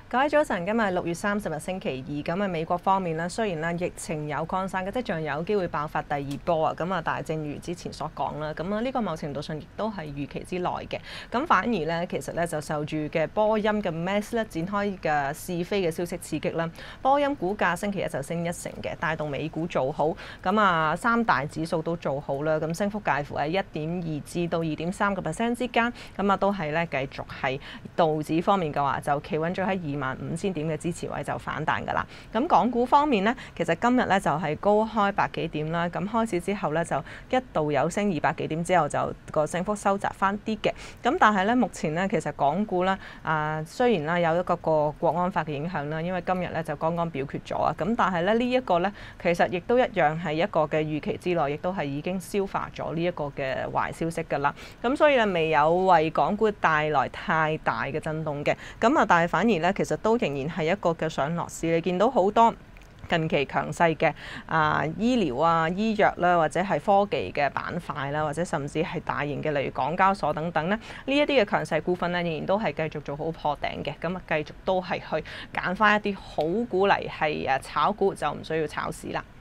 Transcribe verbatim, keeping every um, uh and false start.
各位早晨，今日六月三十日星期二，咁啊美國方面咧，雖然咧疫情有擴散嘅跡象，有機會爆發第二波啊，咁啊，但係正如之前所講啦，咁啊呢個某程度上亦都係預期之內嘅。咁反而咧，其實咧就受住嘅波音嘅 Max 咧展開嘅試飛嘅消息刺激啦，波音股價星期一就升一成嘅，帶動美股做好。咁啊三大指數都做好啦，咁升幅介乎喺一點二至到二點三個 percent 之間。咁啊都係咧繼續係道指方面嘅話，就企穩咗喺二萬五千點嘅支持位就反彈㗎啦。咁港股方面呢，其實今日咧就係高開百幾點啦。咁開始之後咧就一度有升二百幾點之後就個升幅收窄翻啲嘅。咁但係咧目前咧其實港股啦啊雖然啦有一個個國安法嘅影響啦，因為今日咧就剛剛表決咗啊。咁但係咧呢一個咧其實亦都一樣係一個嘅預期之內，亦都係已經消化咗呢一個嘅壞消息㗎啦。咁所以咧未有為港股帶來太大嘅震動嘅。咁啊但係反而咧其實都仍然係一個嘅上落市，你見到好多近期強勢嘅啊醫療啊醫藥啦，或者係科技嘅板塊啦，或者甚至係大型嘅例如港交所等等咧，呢一啲嘅強勢股份咧，仍然都係繼續做好破頂嘅。咁啊，繼續都係去揀翻一啲好股嚟係誒炒股，就唔需要炒市啦。